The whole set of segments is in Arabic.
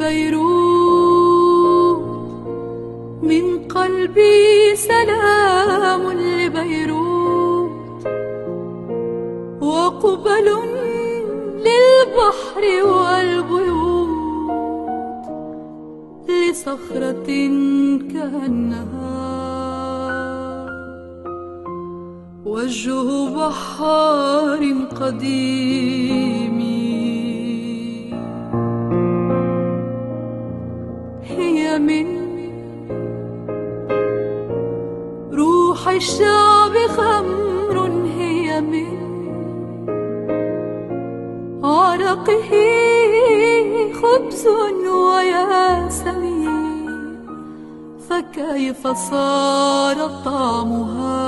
لبيروت، من قلبي سلام لبيروت، وقبل للبحر والبيوت، لصخرة كأنها وجه بحار قديم. هي من روح الشعب خمر، هي من عرقه خبز وياسمين، فكيف صار طعمها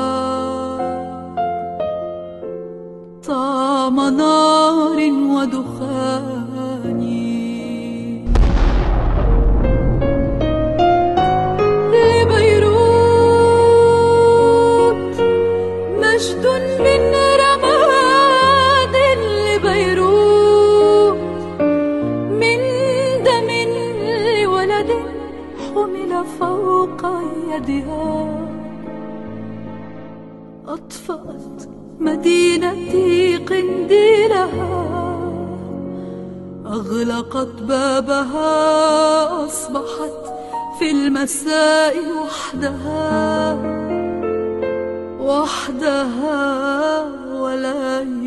طعم نار ودخان. لبيروت مجد من رماد، لبيروت من دم لولد حمل فوق يدها. أطفأت مدينتي قنديلها، أغلقت بابها، أصبحت في المساء وحدها وحدها ولا